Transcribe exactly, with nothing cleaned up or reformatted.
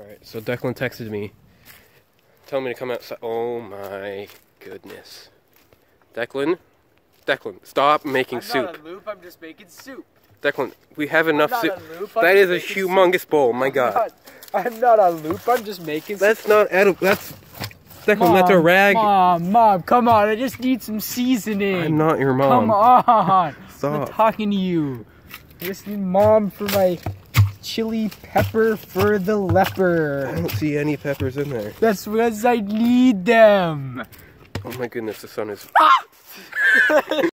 Alright, so Declan texted me, telling me to come outside. Oh my goodness. Declan? Declan, stop making I'm soup. I'm not a loop, I'm just making soup. Declan, we have enough I'm soup. not a loop, That is a soup. humongous bowl, my god. I'm not, I'm not a loop, I'm just making That's soup. not edible. That's... Declan, Mom, that's a rag. Mom, Mom, come on, I just need some seasoning. I'm not your mom. Come on. Stop. I'm not talking to you. I just need Mom for my chili pepper for the leper. I don't see any peppers in there. That's because I need them. Oh my goodness, the sun is...